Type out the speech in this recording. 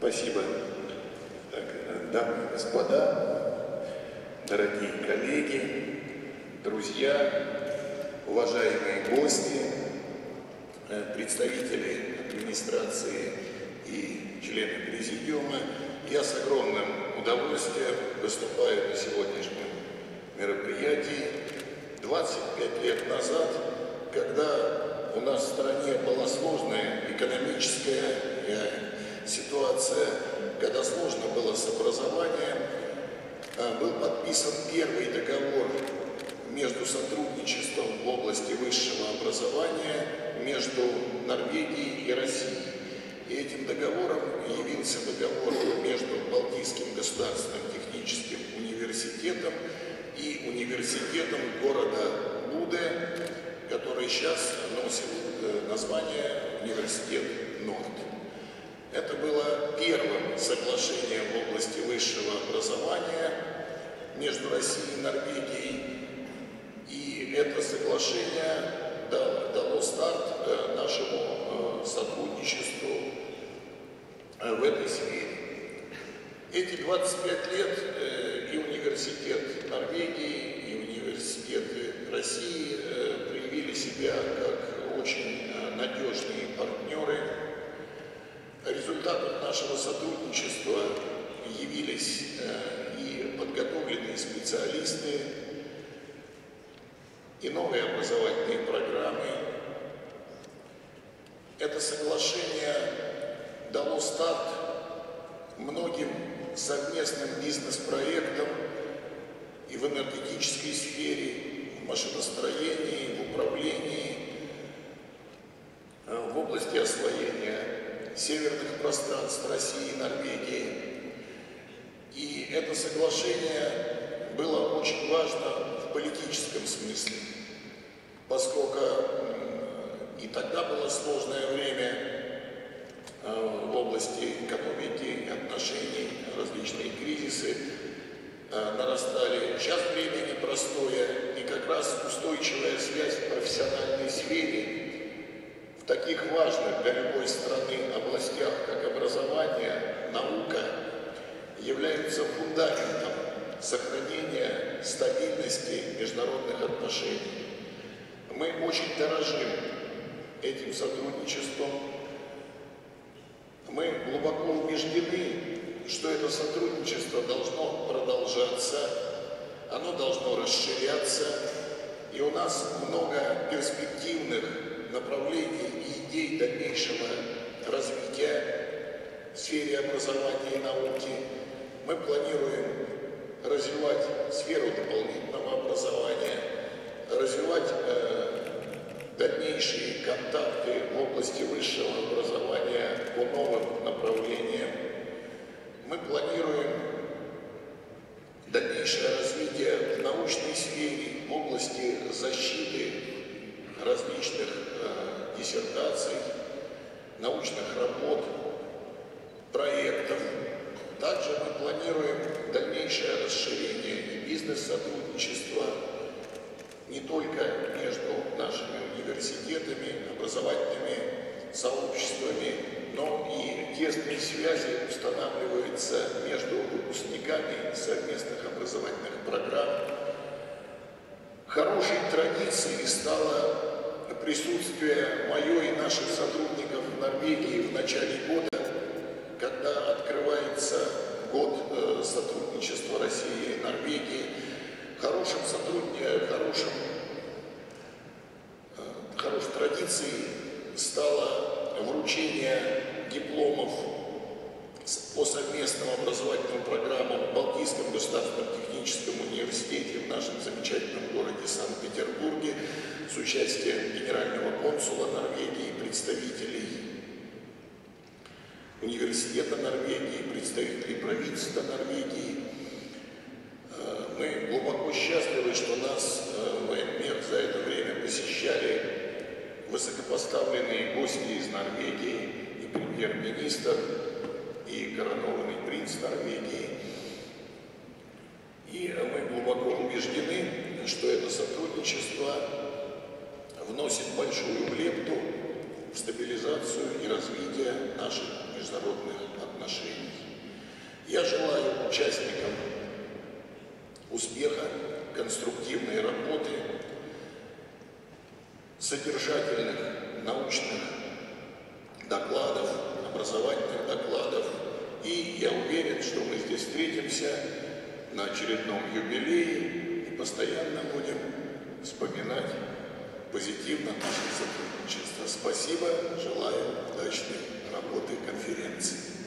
Спасибо. Так, дамы и господа, дорогие коллеги, друзья, уважаемые гости, представители администрации и члены президиума, я с огромным удовольствием выступаю на сегодняшнем мероприятии. 25 лет назад, когда у нас в стране была сложная экономическая ситуация, когда сложно было с образованием, был подписан первый договор между сотрудничеством в области высшего образования между Норвегией и Россией. И этим договором явился договор между Балтийским государственным техническим университетом и университетом города Буде, который сейчас носит название Университет Норд. Это было первым соглашением в области высшего образования между Россией и Норвегией, и это соглашение дало старт нашему сотрудничеству в этой сфере. Эти 25 лет и университет Норвегии, и университеты России проявили себя как очень надежные партнеры. Результатом нашего сотрудничества явились и подготовленные специалисты, и новые образовательные программы. Это соглашение дало старт многим совместным бизнес-проектам и в энергетической сфере, в машиностроении, в управлении, в области освоения северных пространств России и Норвегии. И это соглашение было очень важно в политическом смысле, поскольку и тогда было сложное время в области экономики, отношений, различные кризисы нарастали. Сейчас время непростое, и как раз устойчивая связь в профессиональной сфере в таких важных для любой страны областях, как образование, наука, являются фундаментом сохранения стабильности международных отношений. Мы очень дорожим этим сотрудничеством. Мы глубоко убеждены, что это сотрудничество должно продолжаться, оно должно расширяться, и у нас много перспективных направлений и идей дальнейшего развития в сфере образования и науки. Мы планируем развивать сферу дополнительного образования, развивать дальнейшие контакты в области высшего образования по новым направлениям. Мы планируем дальнейшее развитие в научной сфере, в области защиты различных диссертаций, научных работ, проектов. Также мы планируем дальнейшее расширение и бизнес-сотрудничества не только между нашими университетами, образовательными сообществами, но и тесные связи устанавливаются между выпускниками совместных образовательных программ. Хорошей традицией стало присутствие мое и наших сотрудников в Норвегии в начале года, когда открывается год сотрудничества России и Норвегии. Хорошей традицией стало вручение дипломов по совместным образовательным программам в Балтийском государственном техническом университете в нашем замечательном городе Санкт-Петербурге с участием генерального консула Норвегии, представителей университета Норвегии, представителей правительства Норвегии. Мы глубоко счастливы, что нас в МГИМО за это время посещали высокопоставленные гости из Норвегии, и премьер-министр, и коронованный принц Норвегии. И мы глубоко убеждены, что это сотрудничество вносит большую лепту в стабилизацию и развитие наших международных отношений. участникам успеха, конструктивной работы, содержательных научных докладов, образовательных докладов. И я уверен, что мы здесь встретимся на очередном юбилее и постоянно будем вспоминать позитивно наше сотрудничество. Спасибо, желаю удачной работы конференции.